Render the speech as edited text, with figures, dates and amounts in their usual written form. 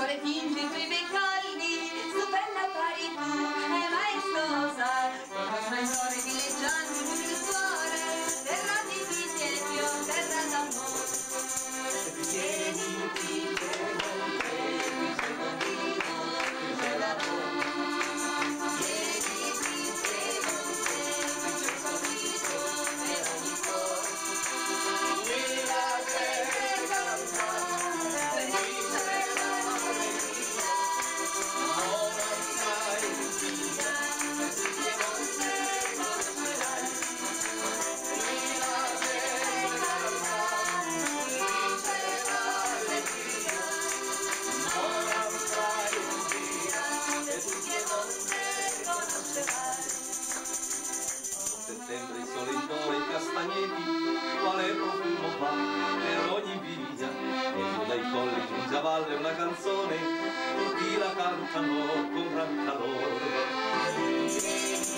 sole tinge i tuoi bei colli, stupenda pari tu e maestosa, con lo splendore villeggiante del cuore, terra di Vittorio, terra d'amore. Tieniti, settembre il sole indora i castagneti, quale profumo fa per ogni vigna, e giù dai colli giunge a valle una canzone, tutti la cantano con gran calore.